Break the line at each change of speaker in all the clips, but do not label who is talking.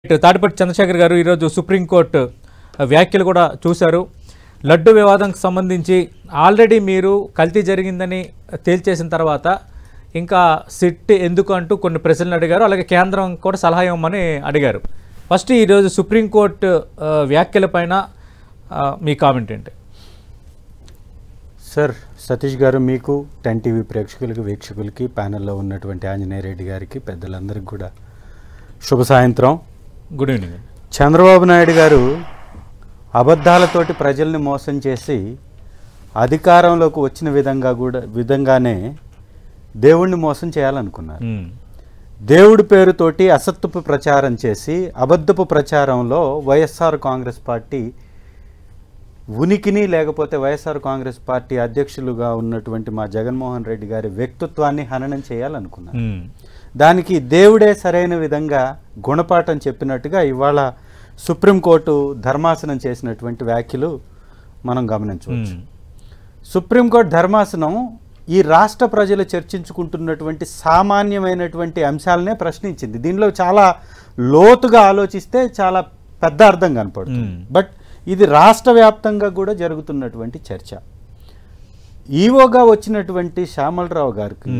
తాడిపత్రి చంద్రశేఖర్ గారు ఈరోజు సుప్రీంకోర్టు వ్యాఖ్యలు కూడా చూశారు. లడ్డు వివాదంకి సంబంధించి ఆల్రెడీ మీరు కల్తీ జరిగిందని తేల్చేసిన తర్వాత ఇంకా సిట్ ఎందుకు అంటూ కొన్ని ప్రశ్నలు అడిగారు. అలాగే కేంద్రం కూడా సలహా ఇవ్వమని అడిగారు. ఫస్ట్ ఈరోజు సుప్రీంకోర్టు వ్యాఖ్యలపైన మీ కామెంట్ ఏంటి?
సార్, సతీష్ గారు, మీకు 10 టీవీ ప్రేక్షకులకి, వీక్షకులకి, ప్యానెల్లో ఉన్నటువంటి ఆంజనేయ రెడ్డి గారికి, పెద్దలందరికీ కూడా శుభ సాయంత్రం.
Good evening.
చంద్రబాబు నాయుడు గారు అబద్ధాలతోటి ప్రజల్ని మోసం చేసి అధికారంలోకి వచ్చిన విధంగానే దేవుణ్ణి మోసం చేయాలనుకున్నారు. దేవుడి పేరుతోటి అసత్తుపు ప్రచారం చేసి అబద్ధపు ప్రచారంలో వైఎస్ఆర్ కాంగ్రెస్ పార్టీ ఉనికిని, లేకపోతే వైఎస్ఆర్ కాంగ్రెస్ పార్టీ అధ్యక్షులుగా ఉన్నటువంటి మా జగన్మోహన్ రెడ్డి గారి వ్యక్తిత్వాన్ని హననం చేయాలనుకున్నారు. దానికి దేవుడే సరైన విధంగా గుణపాఠం చెప్పినట్టుగా ఇవాళ సుప్రీంకోర్టు ధర్మాసనం చేసినటువంటి వ్యాఖ్యలు మనం గమనించవచ్చు. సుప్రీంకోర్టు ధర్మాసనం ఈ రాష్ట్ర ప్రజలు చర్చించుకుంటున్నటువంటి సామాన్యమైనటువంటి అంశాలనే ప్రశ్నించింది. దీనిలో చాలా లోతుగా ఆలోచిస్తే చాలా పెద్ద అర్థం కనపడుతుంది. బట్ ఇది రాష్ట్ర వ్యాప్తంగా కూడా జరుగుతున్నటువంటి చర్చ. ఈవోగా వచ్చినటువంటి శ్యామలరావు గారికి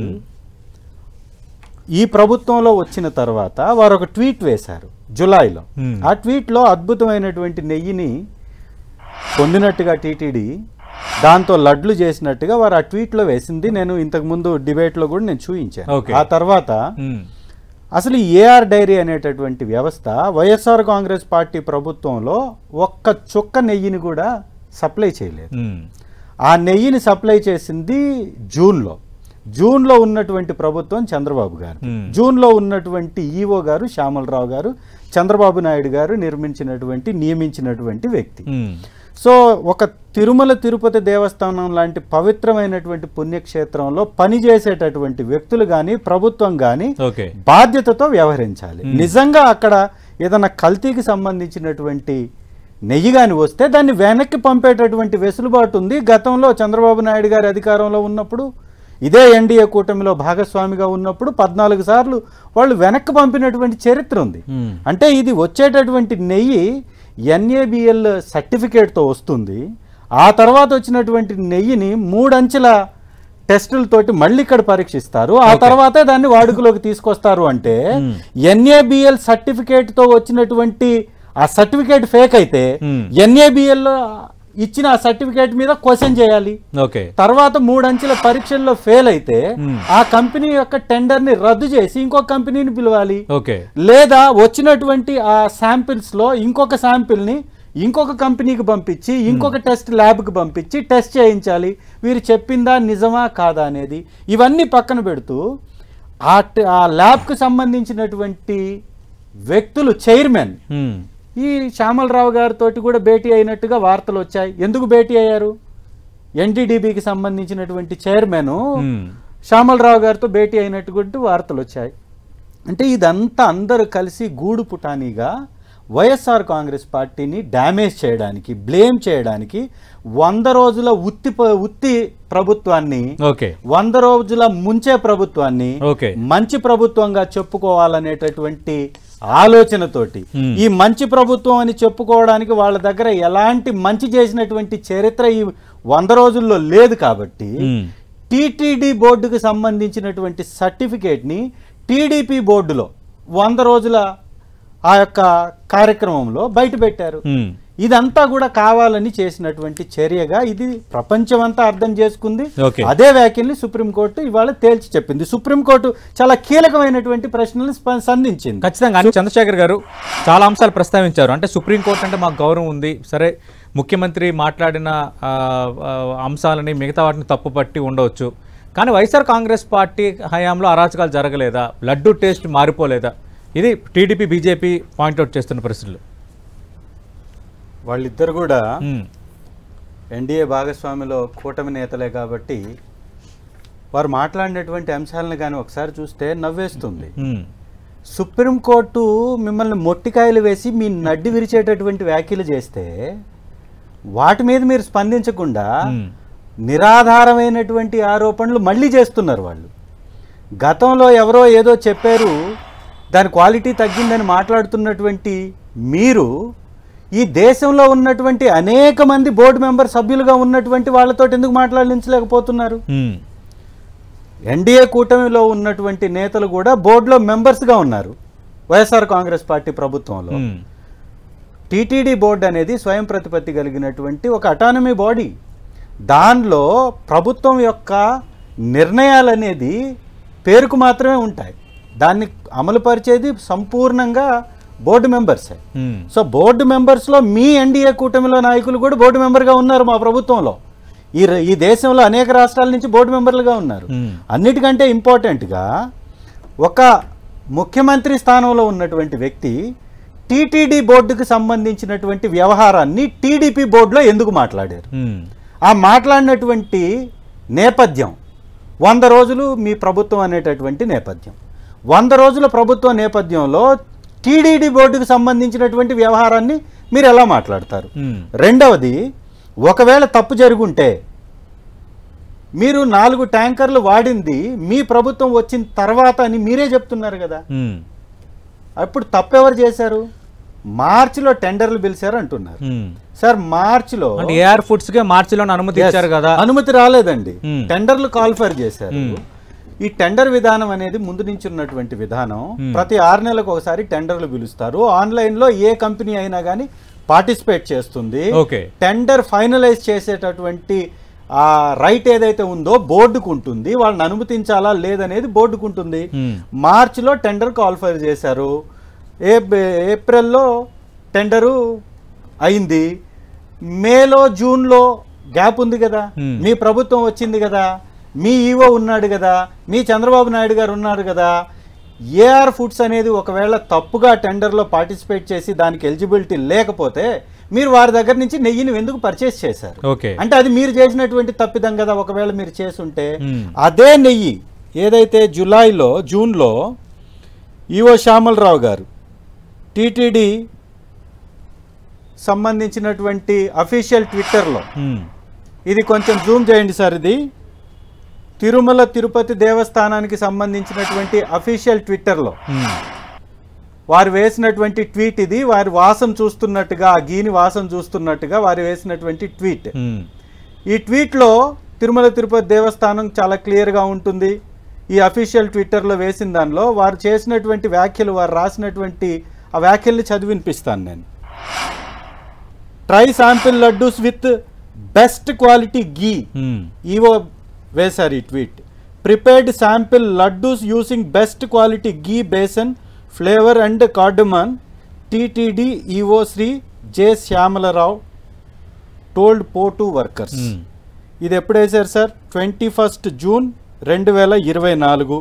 ఈ ప్రభుత్వంలో వచ్చిన తర్వాత వారు ఒక ట్వీట్ వేశారు జులైలో. ఆ ట్వీట్లో అద్భుతమైనటువంటి నెయ్యిని పొందినట్టుగా టీటీడీ దాంతో లడ్లు చేసినట్టుగా వారు ఆ ట్వీట్లో వేసింది. నేను ఇంతకుముందు డిబేట్లో కూడా నేను చూపించాను. ఆ తర్వాత అసలు ఏఆర్ డైరీ అనేటటువంటి వ్యవస్థ వైఎస్ఆర్ కాంగ్రెస్ పార్టీ ప్రభుత్వంలో ఒక్క చుక్క నెయ్యిని కూడా సప్లై చేయలేదు. ఆ నెయ్యిని సప్లై చేసింది జూన్లో ఉన్నటువంటి ప్రభుత్వం చంద్రబాబు గారు. జూన్లో ఉన్నటువంటి ఈవో గారు శ్యామలరావు గారు, చంద్రబాబు నాయుడు గారు నియమించినటువంటి వ్యక్తి. సో ఒక తిరుమల తిరుపతి దేవస్థానం లాంటి పవిత్రమైనటువంటి పుణ్యక్షేత్రంలో పనిచేసేటటువంటి వ్యక్తులు కానీ ప్రభుత్వం కానీ బాధ్యతతో వ్యవహరించాలి. నిజంగా అక్కడ ఏదైనా కల్తీకి సంబంధించినటువంటి నెయ్యి కానీ వస్తే దాన్ని వెనక్కి పంపేటటువంటి వెసులుబాటు ఉంది. గతంలో చంద్రబాబు నాయుడు గారి అధికారంలో ఉన్నప్పుడు, ఇదే ఎన్డీఏ కూటమిలో భాగస్వామిగా ఉన్నప్పుడు 14 సార్లు వాళ్ళు వెనక్కి పంపినటువంటి చరిత్ర ఉంది. అంటే ఇది వచ్చేటటువంటి నెయ్యి NABL సర్టిఫికేట్తో వస్తుంది. ఆ తర్వాత వచ్చినటువంటి నెయ్యిని 3 అంచెల టెస్టులతోటి మళ్ళీ ఇక్కడ పరీక్షిస్తారు. ఆ తర్వాతే దాన్ని వాడుకలోకి తీసుకొస్తారు. అంటే NABL సర్టిఫికేట్తో వచ్చినటువంటి ఆ సర్టిఫికేట్ ఫేక్ అయితే NABL ఇచ్చిన ఆ సర్టిఫికేట్ మీద క్వశ్చన్ చేయాలి. తర్వాత 3 అంచెల పరీక్షల్లో ఫెయిల్ అయితే ఆ కంపెనీ యొక్క టెండర్ ని రద్దు చేసి ఇంకొక కంపెనీని పిలవాలి. లేదా వచ్చినటువంటి ఆ శాంపిల్స్ లో ఇంకొక శాంపిల్ ని ఇంకొక కంపెనీకి పంపించి ఇంకొక టెస్ట్ ల్యాబ్ కి పంపించి టెస్ట్ చేయించాలి. వీరు చెప్పిందా నిజమా కాదా అనేది. ఇవన్నీ పక్కన పెడుతూ ఆ ల్యాబ్ కు సంబంధించినటువంటి వ్యక్తులు చైర్మన్ ఈ శ్యామలరావు గారితో కూడా భేటీ అయినట్టుగా వార్తలు వచ్చాయి. ఎందుకు భేటీ అయ్యారు? NTDBకి సంబంధించినటువంటి చైర్మన్ శ్యామలరావు గారితో భేటీ అయినటువంటి వార్తలు వచ్చాయి. అంటే ఇదంతా అందరూ కలిసి గూడు పుటానీగా వైఎస్ఆర్ కాంగ్రెస్ పార్టీని డ్యామేజ్ చేయడానికి, బ్లేమ్ చేయడానికి 100 రోజుల ఉత్తి ప్రభుత్వాన్ని, 100 రోజుల ముంచే ప్రభుత్వాన్ని మంచి ప్రభుత్వంగా చెప్పుకోవాలనేటటువంటి ఆలోచనతోటి, ఈ మంచి ప్రభుత్వం అని చెప్పుకోవడానికి వాళ్ళ దగ్గర ఎలాంటి మంచి చేసినటువంటి చరిత్ర ఈ 100 రోజుల్లో లేదు. కాబట్టి టీటీడీ బోర్డుకు సంబంధించినటువంటి సర్టిఫికేట్ ని టీడీపీ బోర్డులో 100 రోజుల ఆ యొక్క కార్యక్రమంలో బయట పెట్టారు. ఇదంతా కూడా కావాలని చేసినటువంటి చర్యగా ఇది ప్రపంచమంతా అర్థం చేసుకుంది. అదే వ్యాఖ్యల్ని సుప్రీంకోర్టు ఇవాళ తేల్చి చెప్పింది. సుప్రీంకోర్టు చాలా కీలకమైనటువంటి ప్రశ్నలను సంధించింది.
ఖచ్చితంగా చంద్రశేఖర్ గారు చాలా అంశాలు ప్రస్తావించారు. అంటే సుప్రీంకోర్టు అంటే మాకు గౌరవం ఉంది, సరే ముఖ్యమంత్రి మాట్లాడిన అంశాలని మిగతా వాటిని తప్పుపట్టి ఉండవచ్చు, కానీ వైఎస్ఆర్ కాంగ్రెస్ పార్టీ హయాంలో అరాచకాలు జరగలేదా? లడ్డు టేస్ట్ మారిపోలేదా? ఇది టీడీపీ బీజేపీ పాయింట్అవుట్ చేస్తున్న పరిస్థితులు.
వాళ్ళిద్దరు కూడా ఎన్డీఏ భాగస్వామిలో కూటమి నేతలే కాబట్టి వారు మాట్లాడినటువంటి అంశాలను కానీ ఒకసారి చూస్తే నవ్వేస్తుంది. సుప్రీంకోర్టు మిమ్మల్ని మొట్టికాయలు వేసి మీ నడ్డి విరిచేటటువంటి వ్యాఖ్యలు చేస్తే వాటి మీద మీరు స్పందించకుండా నిరాధారమైనటువంటి ఆరోపణలు మళ్ళీ చేస్తున్నారు. వాళ్ళు గతంలో ఎవరో ఏదో చెప్పారు, దాని క్వాలిటీ తగ్గిందని మాట్లాడుతున్నటువంటి మీరు ఈ దేశంలో ఉన్నటువంటి అనేక మంది బోర్డు మెంబర్ సభ్యులుగా ఉన్నటువంటి వాళ్ళతో ఎందుకు మాట్లాడించలేకపోతున్నారు? ఎన్డీఏ కూటమిలో ఉన్నటువంటి నేతలు కూడా బోర్డులో మెంబర్స్గా ఉన్నారు వైఎస్ఆర్ కాంగ్రెస్ పార్టీ ప్రభుత్వంలో. టీటీడీ బోర్డు అనేది స్వయం ప్రతిపత్తి కలిగినటువంటి ఒక అటానమీ బాడీ. దానిలో ప్రభుత్వం యొక్క నిర్ణయాలు అనేది పేరుకు మాత్రమే ఉంటాయి, దాన్ని అమలుపరిచేది సంపూర్ణంగా బోర్డు మెంబర్సే. సో బోర్డు మెంబర్స్లో మీ ఎన్డీఏ కూటమిలో నాయకులు కూడా బోర్డు మెంబర్గా ఉన్నారు మా ప్రభుత్వంలో. ఈ దేశంలో అనేక రాష్ట్రాల నుంచి బోర్డు మెంబర్లుగా ఉన్నారు. అన్నిటికంటే ఇంపార్టెంట్గా ఒక ముఖ్యమంత్రి స్థానంలో ఉన్నటువంటి వ్యక్తి టీటీడీ బోర్డుకు సంబంధించినటువంటి వ్యవహారాన్ని టీడీపీ బోర్డులో ఎందుకు మాట్లాడారు? ఆ మాట్లాడినటువంటి నేపథ్యం 100 రోజులు మీ ప్రభుత్వం అనేటటువంటి నేపథ్యం. 100 రోజుల ప్రభుత్వ నేపథ్యంలో టీటీడీ బోర్డుకు సంబంధించినటువంటి వ్యవహారాన్ని మీరు ఎలా మాట్లాడతారు? రెండవది, ఒకవేళ తప్పు జరుగుంటే మీరు 4 ట్యాంకర్లు వాడింది మీ ప్రభుత్వం వచ్చిన తర్వాత అని మీరే చెప్తున్నారు కదా. అప్పుడు తప్పెవరు చేశారు? మార్చిలో టెండర్లు పిలిచారు అంటున్నారు సార్. మార్చిలో
ఏఆర్ ఫుడ్స్ కి మార్చిలో అనుమతి ఇచ్చారు కదా.
అనుమతి రాలేదండి, టెండర్లు కాల్ఫర్ చేశారు. ఈ టెండర్ విధానం అనేది ముందు నుంచి ఉన్నటువంటి విధానం. ప్రతి 6 నెలలకు ఒకసారి టెండర్లు పిలుస్తారు. ఆన్లైన్ లో ఏ కంపెనీ అయినా కానీ పార్టిసిపేట్ చేస్తుంది. టెండర్ ఫైనలైజ్ చేసేటటువంటి ఆ రైట్ ఏదైతే ఉందో బోర్డుకు ఉంటుంది. వాళ్ళని అనుమతించాలా లేదనేది బోర్డుకు ఉంటుంది. మార్చిలో టెండర్ కాల్ఫర్ చేశారు. ఏప్రిల్లో టెండరు అయింది. మేలో జూన్లో గ్యాప్ ఉంది కదా, మీ ప్రభుత్వం వచ్చింది కదా, మీ ఈవో ఉన్నాడు కదా, మీ చంద్రబాబు నాయుడు గారు ఉన్నారు కదా. ఏఆర్ ఫుడ్స్ అనేది ఒకవేళ తప్పుగా టెండర్లో పార్టిసిపేట్ చేసి దానికి ఎలిజిబిలిటీ లేకపోతే మీరు వారి దగ్గర నుంచి నెయ్యిని ఎందుకు పర్చేస్ చేశారు? అంటే అది మీరు చేసినటువంటి తప్పిదం కదా. ఒకవేళ మీరు చేసుంటే అదే నెయ్యి ఏదైతే జూన్లో ఈవో శ్యామలరావు గారు టీటీడీ సంబంధించినటువంటి అఫీషియల్ ట్విట్టర్లో, ఇది కొంచెం జూమ్ చేయండి సార్, ఇది తిరుమల తిరుపతి దేవస్థానానికి సంబంధించినటువంటి అఫీషియల్ ట్విట్టర్లో వారు వేసినటువంటి ట్వీట్ ఇది. వారి వాసం చూస్తున్నట్టుగా, ఆ గీని వాసం చూస్తున్నట్టుగా వారు వేసినటువంటి ట్వీట్. ఈ ట్వీట్లో తిరుమల తిరుపతి దేవస్థానం చాలా క్లియర్గా ఉంటుంది. ఈ అఫీషియల్ ట్విట్టర్లో వేసిన దానిలో వారు చేసినటువంటి వ్యాఖ్యలు, వారు రాసినటువంటి ఆ వ్యాఖ్యల్ని చదివి వినిపిస్తాను నేను. Try sample laddus with best quality ghee, EO వేశారు ఈ tweet. Prepared sample laddus using best quality ghee besan flavour and cardamom, TTD EO Shri J Shyamalarao told port workers. ఇది ఎప్పుడు వేశారు సార్? 21 జూన్ 2024.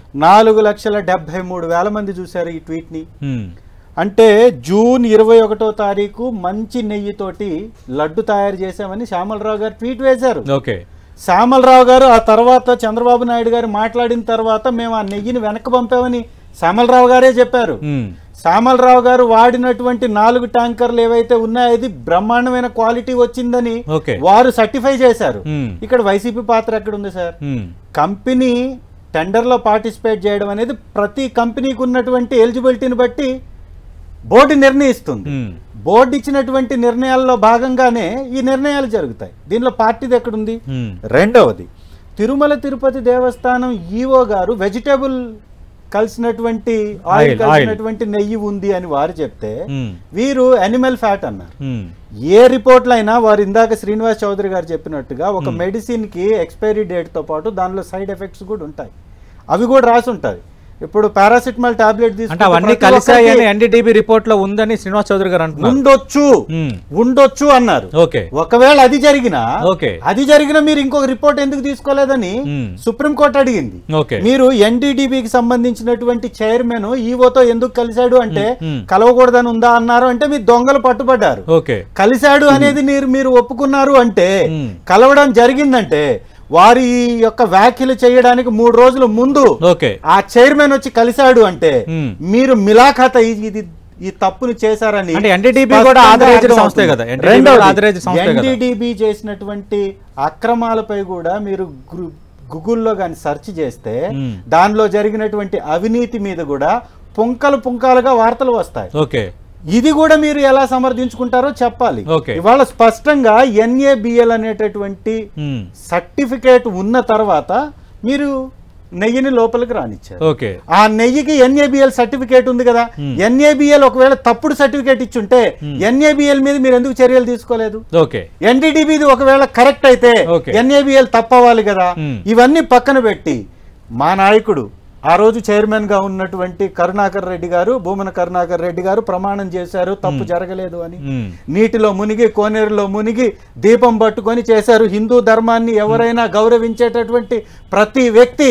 4,73,000 మంది చూశారు ఈ ట్వీట్ ని. అంటే జూన్ 21వ తారీఖు మంచి నెయ్యితోటి లడ్డు తయారు చేశామని శ్యామలరావు గారు ట్వీట్ వేశారు. శ్యామలరావు గారు ఆ తర్వాత చంద్రబాబు నాయుడు గారు మాట్లాడిన తర్వాత మేము ఆ నెయ్యిని వెనక్కి పంపామని శ్యామలరావు గారే చెప్పారు. శ్యామలరావు గారు వాడినటువంటి 4 ట్యాంకర్లు ఏవైతే ఉన్నాయో అది బ్రహ్మాండమైన క్వాలిటీ వచ్చిందని వారు సర్టిఫై చేశారు. ఇక్కడ వైసీపీ పాత్ర ఎక్కడ ఉంది సార్? కంపెనీ టెండర్ లో పార్టిసిపేట్ చేయడం అనేది ప్రతి కంపెనీకి ఉన్నటువంటి ఎలిజిబిలిటీని బట్టి బోర్డు నిర్ణయిస్తుంది. బోర్డు ఇచ్చినటువంటి నిర్ణయాల్లో భాగంగానే ఈ నిర్ణయాలు జరుగుతాయి. దీనిలో పార్టీది ఎక్కడుంది? రెండవది, తిరుమల తిరుపతి దేవస్థానం ఈవో గారు వెజిటేబుల్ కలిసినటువంటి ఆయిల్ కలిసినటువంటి నెయ్యి ఉంది అని వారు చెప్తే వీరు యానిమల్ ఫ్యాట్ అన్నారు. ఏ రిపోర్ట్లు అయినా వారు ఇందాక శ్రీనివాస్ చౌదరి గారు చెప్పినట్టుగా ఒక మెడిసిన్ కి ఎక్స్పైరీ డేట్ తో పాటు దానిలో సైడ్ ఎఫెక్ట్స్ కూడా ఉంటాయి, అవి కూడా రాసి ఉంటాయి. ఇప్పుడు పారాసిటమాల్ టాబ్లెట్
తీసుకుంటే ఎన్డీటీబీ రిపోర్ట్ లో ఉందని శ్రీనివాస్ చౌదరి గారు
ఉండొచ్చు అన్నారు. ఒకవేళ అది జరిగినా మీరు ఇంకొక రిపోర్ట్ ఎందుకు తీసుకోలేదని సుప్రీంకోర్టు అడిగింది. మీరు ఎన్డీటీబీకి సంబంధించినటువంటి చైర్మన్ ఈవోతో ఎందుకు కలిశాడు అంటే కలవకూడదని ఉందా అన్నారు. అంటే మీరు దొంగలు పట్టుబడ్డారు. కలిశాడు అనేది మీరు ఒప్పుకున్నారు అంటే, కలవడం జరిగిందంటే వారి యొక్క వ్యాఖ్యలు చేయడానికి 3 రోజుల ముందు ఆ చైర్మన్ వచ్చి కలిశాడు అంటే మీరు మిలాఖాత ఈ తప్పును చేశారని ఎన్డీటీబీ చేసినటువంటి అక్రమాలపై కూడా మీరు గూగుల్లో కానీ సెర్చ్ చేస్తే దానిలో జరిగినటువంటి అవినీతి మీద కూడా పుంకలు పుంకాలుగా వార్తలు వస్తాయి.
ఓకే,
ఇది కూడా మీరు ఎలా సమర్థించుకుంటారో చెప్పాలి.
ఓకే.
ఇవాళ స్పష్టంగా NABL అనేటటువంటి సర్టిఫికేట్ ఉన్న తర్వాత మీరు నెయ్యిని లోపలికి రానిచ్చారు.
ఓకే,
ఆ నెయ్యికి NABL సర్టిఫికేట్ ఉంది కదా. NABL ఒకవేళ తప్పుడు సర్టిఫికేట్ ఇచ్చుంటే NABL మీద మీరు ఎందుకు చర్యలు తీసుకోలేదు?
ఓకే,
NDDBది ఒకవేళ కరెక్ట్ అయితే NABL తప్పవాలి కదా. ఇవన్నీ పక్కన పెట్టి మా నాయకుడు ఆ రోజు చైర్మన్ గా ఉన్నటువంటి కరుణాకర్ రెడ్డి గారు, భూమన కరుణాకర్ రెడ్డి గారు ప్రమాణం చేశారు తప్పు జరగలేదు అని. నీటిలో మునిగి కోనేరులో మునిగి దీపం పట్టుకొని చేశారు. హిందూ ధర్మాన్ని ఎవరైనా గౌరవించేటటువంటి ప్రతి వ్యక్తి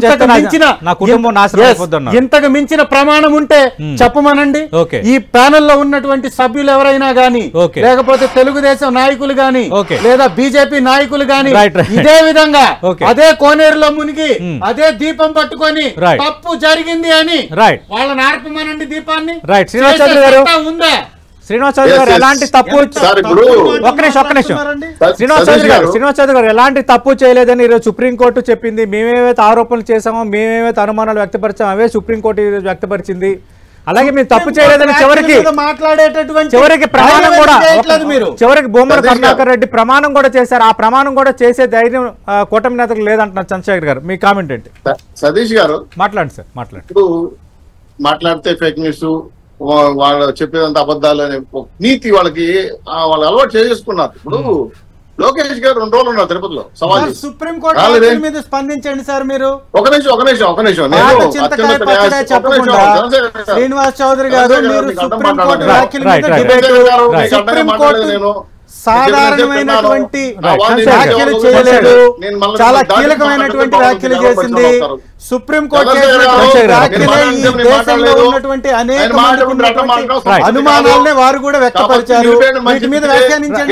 ఇంతకు మించిన ప్రమాణం ఉంటే చెప్పమనండి. ఈ ప్యానెల్ లో ఉన్నటువంటి సభ్యులు ఎవరైనా గాని, లేకపోతే తెలుగుదేశం నాయకులు గాని, లేదా బీజేపీ నాయకులు గాని ఇదే విధంగా అదే కోనేరులో మునిగి అదే దీపం పట్టుకొని తప్పు జరిగింది అని వాళ్ళని ఆర్పమనండి దీపాన్ని.
శ్రీనివాస్ చౌదరి గారు ఉందా? శ్రీనివాస్ చౌదరి గారు ఎలాంటి తప్పు శ్రీనివాస్ చౌదరి గారు ఎలాంటి తప్పు చేయలేదని ఈరోజు సుప్రీంకోర్టు చెప్పింది. మేమేమైతే ఆరోపణలు చేసామో, మేమేమైతే అనుమానాలు వ్యక్తపరిచామో అవే సుప్రీంకోర్టు ఈరోజు వ్యక్తపరిచింది. అలాగే మీరు తప్పు చేయలేదని చివరికి ప్రమాణం కూడా, చివరికి భూమన కరుణాకర్ రెడ్డి ప్రమాణం కూడా చేశారు. ఆ ప్రమాణం కూడా చేసే ధైర్యం కూటమి నేతకు లేదంటున్నారు. చంద్రశేఖర్ గారు మీ కామెంట్ ఏంటి?
సతీష్ గారు మాట్లాడండి
సార్.
మాట్లాడితే ఫేక్ న్యూస్, వాళ్ళు చెప్పేదంత అబద్ధాలు అనే నీతి వాళ్ళకి వాళ్ళు అలవాటు చేసుకున్నారు. ఇప్పుడు లోకేష్ గారు 2 రోజులు ఉన్నారు తిరుపతిలో.
సుప్రీంకోర్టు మీద స్పందించండి సార్. మీరు
ఒక నిమిషం
శ్రీనివాస్ చౌదరి గారు, మీరు సుప్రీంకోర్టు వ్యాఖ్యల మీద డిబేట్, సుప్రీంకోర్టు సాధారణమైనటువంటి వ్యాఖ్యలు చేయలేదు, చాలా కీలకమైనటువంటి వ్యాఖ్యలు చేసింది. సుప్రీంకోర్టు దేశంలో ఉన్నటువంటి అనేక అనుమానాలనే వారు కూడా వ్యక్తపరిచారు. వీటి మీద వ్యాఖ్యానించండి.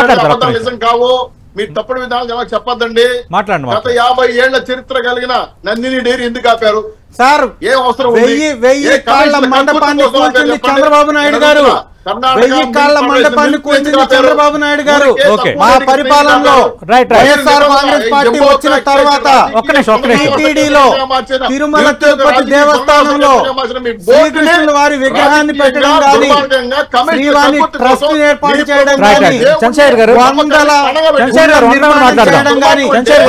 మీరు తప్పుడు విధానాలు ఎలా చెప్పొద్దండి. గత 50 ఏళ్ల చరిత్ర కలిగిన నందిని డైరీ ఎందుకు ఆపారు
సార్?
ఏం అవసరం?
1000 కాళ్ల మండపాన్ని కూల్చింది చంద్రబాబు నాయుడు గారు. 1000 కాళ్ల మండపాన్ని కూల్చింది చంద్రబాబు నాయుడు గారు. మా పరిపాలనలో వైఎస్ఆర్ కాంగ్రెస్ పార్టీ వచ్చిన తర్వాత టీటీడీలో తిరుమల తిరుపతి దేవస్థానంలో శ్రీకృష్ణుల వారి విగ్రహాన్ని పెట్టడం కానీ, శ్రీవాణి ట్రస్ట్ ఏర్పాటు చేయడం కానీ, వందల చేయడం కానీ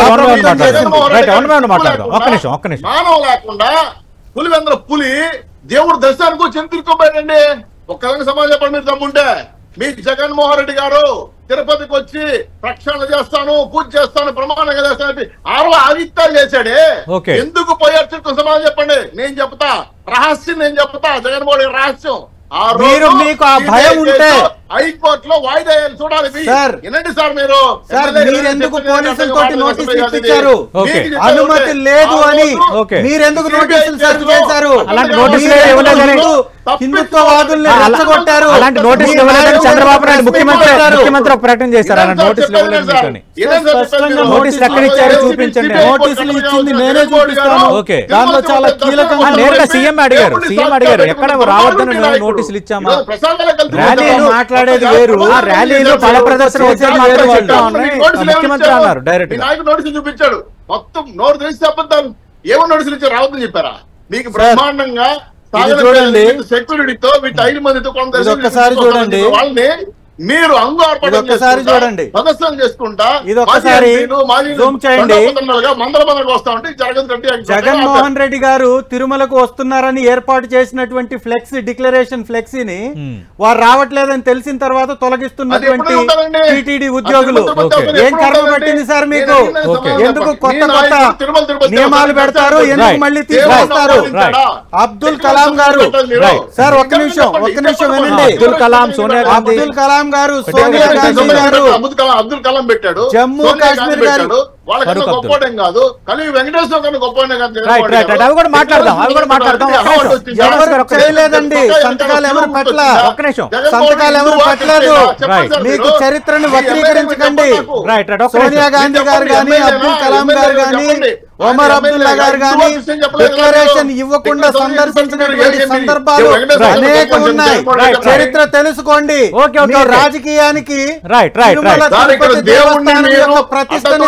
మానవ లేకుండా పులివెందుల పులి దేవుడు దర్శనానికి వచ్చి తిరుక్కోపోయాడండి. ఒక్కరికి సమాజం చెప్పండి మీరు తమ్ముంటే. మీ జగన్మోహన్ రెడ్డి గారు తిరుపతికి వచ్చి ప్రక్షాళన చేస్తాను, పూజ చేస్తాను, ప్రమాణంగా చేస్తాను 6 ఆదిత్యాలు చేశాడే. ఎందుకు పోయారు చిరుకు సమాజం చెప్పండి. నేను చెప్తా రహస్యం, నేను చెప్తా జగన్మోహన్ రెడ్డి రహస్యం.
మీకు ఆ భయం ఉంటే
హైకోర్టులో వాయిదా చూడాలి. వినండి సార్,
మీరెందుకు పోలీసులతో నోటీసులు ఇప్పించారు? అనుమతి లేదు అని మీరెందుకు నోటీసులు సర్వ్ చేశారు? హిందుత్వవాదుల్ని రెచ్చగొట్టారు.
అలాంటి నోటీసులు ఇవ్వలేదని చంద్రబాబు నాయుడు ముఖ్యమంత్రి ప్రకటన చేశారు. అలాంటి నోటీసులు నోటీసులు ఎక్కడ ఇచ్చారు చూపించండి.
నోటీసులు ఇచ్చింది నేనే చూపిస్తాను. దానిలో చాలా కీలకంగా
నేరుగా సీఎం అడిగారు ఎక్కడ రావద్దని నోటీసులు ఇచ్చామా? ర్యాలీలు మాట్లాడేది వేరు, ర్యాలీలో పల ప్రదర్శన ముఖ్యమంత్రి అన్నారు డైరెక్ట్.
నోటీసులు చూపించాడు. మొత్తం నోరు తెలిసి అబద్ధాలు. ఏమో నోటీసులు ఇచ్చారు రావద్దని చెప్పారా? మీకు బ్రహ్మాండంగా
చూడండి,
సెక్యూరిటీతో వీటి 5 మందితో
ఒక్కసారి చూడండి,
వాళ్ళని మీరు
చూడండి
ప్రదర్శన చేసుకుంటా
జగన్మోహన్ రెడ్డి గారు తిరుమలకు వస్తున్నారని ఏర్పాటు చేసినటువంటి ఫ్లెక్సీ, డిక్లరేషన్ ఫ్లెక్సీని వారు రావట్లేదని తెలిసిన తర్వాత తొలగిస్తున్నటువంటి టీటీడీ ఉద్యోగులు ఏం కర్మ పట్టింది సార్ మీకు? ఎందుకు కొత్త కొత్త నియమాలు పెడతారు? ఎందుకు మళ్ళీ తీసుకొస్తారు? అబ్దుల్ కలాం గారు సార్, ఒక్క నిమిషం వినండి.
అబ్దుల్ కలాం, సోనియా గాంధీ,
అబ్దుల్ కలాం గారు, సోనియా గాంధీ గారు,
అబ్దుల్ కలాం పెట్టాడు,
జమ్మూ కాశ్మీర్ గారు,
వాళ్ళకన్నా గొప్పడం కాదు, కానీ వెంకటేశ్వర కన్నా గొప్పనే కాదు.
అవి కూడా మాట్లాడదాం.
ఎవరు చేయలేదండి సంతకాలు, ఎవరు పట్ల సంతకాలు ఎవరు పట్టలేదు. మీకు చరిత్రను వక్రీకరించకండి. సోనియా గాంధీ గారు కానీ, అబ్దుల్ కలాం గారు కానీ, ఒమర్ అబ్దుల్లా గారు కానీ డిక్లరేషన్ ఇవ్వకుండా సందర్శించినటువంటి సందర్భాలు అనేక ఉన్నాయి. చరిత్ర తెలుసుకోండి. రాజకీయానికి ప్రతిష్టని దెబ్బ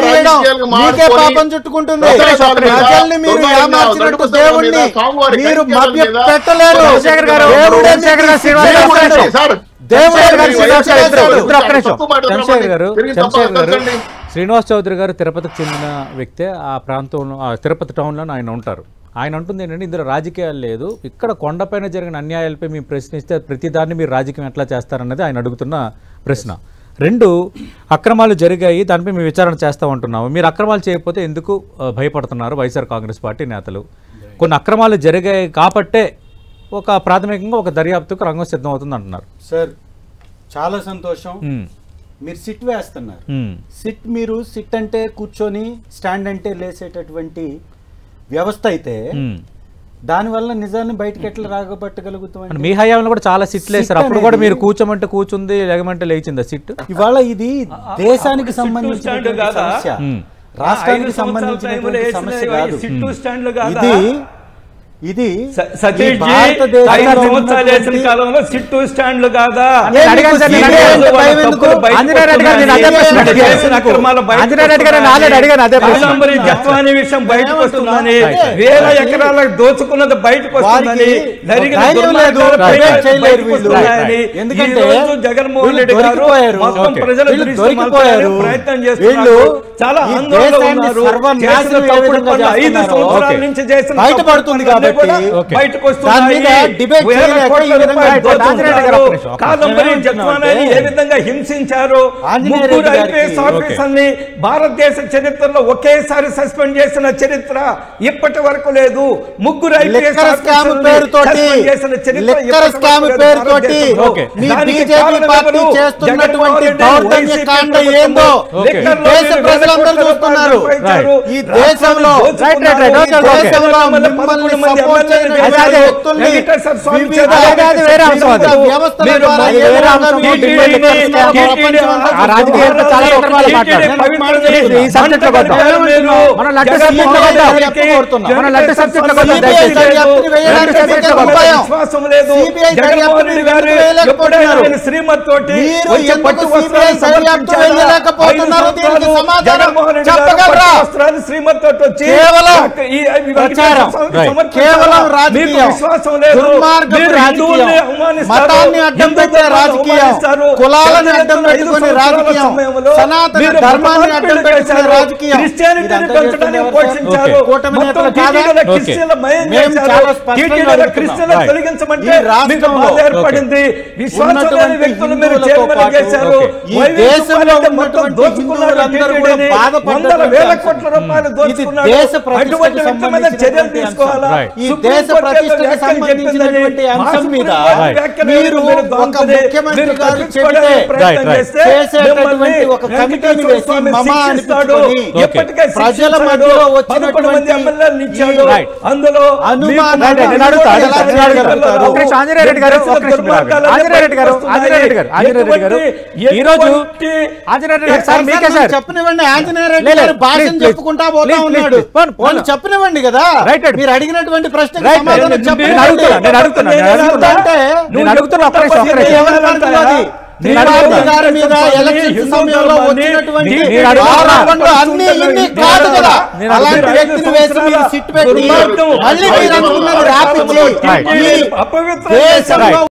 చేయడం
రాజకీయాలకు
మీకే
మార్చుకొని
పాపం చుట్టుకుంటుంది.
దొంగల
ప్రజల్ని మీరు
దొంగల
ఏమార్చినట్టు
నడుపు
దేవుణ్ణి
మీద, స్వామివారి
మీరు
కైంకర్యాల
మభ్య
మీద,
పెట్టలేరు.
చంద్రశేఖర్ గారు,
దేవుడే
చంద్రశేఖర్ గారు, శ్రీనివాస్ గారు,
దేవుడే
సార్,
దేవుడే
చంద్రశేఖర్
గారు,
గారు,
చంద్రశేఖర్ గారు,
తిరిగి
చంద్రశేఖర్ గారు,
తప్పకండి.
శ్రీనివాస్ చౌదరి గారు తిరుపతికి చెందిన వ్యక్తే. ఆ ప్రాంతంలో తిరుపతి టౌన్లో ఆయన ఉంటారు. ఆయన అంటుంది ఏంటంటే ఇందులో రాజకీయాలు లేదు, ఇక్కడ కొండపైన జరిగిన అన్యాయాలపై మేము ప్రశ్నిస్తే ప్రతిదాన్ని మీరు రాజకీయం ఎట్లా చేస్తారన్నది ఆయన అడుగుతున్న ప్రశ్న. 2 అక్రమాలు జరిగాయి, దానిపై మేము విచారణ చేస్తూ ఉంటున్నాము. మీరు అక్రమాలు చేయకపోతే ఎందుకు భయపడుతున్నారు వైఎస్ఆర్ కాంగ్రెస్ పార్టీ నేతలు? కొన్ని అక్రమాలు జరిగాయి కాబట్టే ప్రాథమికంగా ఒక దర్యాప్తుకు రంగం సిద్ధం అవుతుంది అంటున్నారు.
సార్ చాలా సంతోషం. మీరు సిట్ వేస్తున్నారు. మీరు సిట్ అంటే కూర్చొని, స్టాండ్ అంటే లేసేటటువంటి వ్యవస్థ అయితే దానివల్ల నిజాన్ని బయటకి ఎట్లా రాగబట్టగలుగుతాం?
మీ హయాంలో కూడా చాలా సిట్లు వేస్తారు. అప్పుడు కూడా మీరు కూర్చోమంటే కూర్చుంది, లేగమంటే లేచిందా సిట్?
ఇవాళ ఇది దేశానికి సంబంధించిన సమస్య, రాష్ట్రానికి సంబంధించిన సమస్య కాదు. ఇది
కాలంలో సిట్టు స్టాండ్లు కాదా? జత్వాని విషయం బయటకు వస్తుందని, వేల ఎకరాలకు దోచుకున్నది బయటకు వస్తుందని, జగన్మోహన్ రెడ్డి గారు మొత్తం ప్రజల ప్రయత్నం చేస్తున్నారు. చాలా ఆందోళన ఉన్నారు. 5 సంవత్సరాల నుంచి చేసిన
బయటపడుతుంది కాబట్టి
బయటకు వస్తున్నాయి. కాదంబరి జత్వానాని ఏ విధంగా హింసించారు, 3 ఐపీఎస్ ఆఫీసర్ని భారతదేశ చరిత్రలో ఒకేసారి సస్పెండ్ చేసిన చరిత్ర ఇప్పటి వరకు లేదు. 3 ఐపీఎస్ చేసిన చరిత్ర శ్రీమతి తోటి శ్రీమతి తోటి వచ్చి విశ్వాసం లేదు.
మతాన్ని అడ్డం పెట్టే రాజకీయం, కులాలను అడ్డం పెట్టుకునే రాజకీయం, సనాతన ధర్మాన్ని అడ్డం పెట్టే రాజకీయం,
క్రిస్టియానిటీని పెంచడానికి పోషించారు. తొలగించమంటే ఏర్పడింది. విశ్వాసం లేని వ్యక్తులు మీరు చైర్మన్ చేశారు. మొత్తం దోచుకున్నారు. వందల వేల కోట్ల రూపాయలు దోచుకున్నారు. అటువంటి వ్యక్తుల మీద చర్యలు తీసుకోవాలా?
ఈ దేశ ప్రతిష్టకు సంబంధించినటువంటి అంశం మీద మీరు ఒక ముఖ్యమంత్రి గారు చెబితే చేసేటటువంటి ఒక కమిటీని వేసి మమా అనిపించుకొని ప్రజల మధ్యలో వచ్చినటువంటి అందులో అనుమానాలు చెప్పనివ్వండి. ఆంజనేయ రెడ్డి గారు భాషను చెప్పుకుంటా పోతా ఉన్నాడు. వాళ్ళు చెప్పనివ్వండి కదా. మీరు అడిగినటువంటి ప్రశ్నకు సమాధానం చెప్పండి. గారి మీద ఎలక్షన్ సమయంలో వచ్చినటువంటి అన్ని ఇన్ని కాదు కదా. అలాంటి వ్యక్తిని వేసి మీరు సిట్ పెట్టి మళ్ళీ మీరు అనుకున్నది రాపించి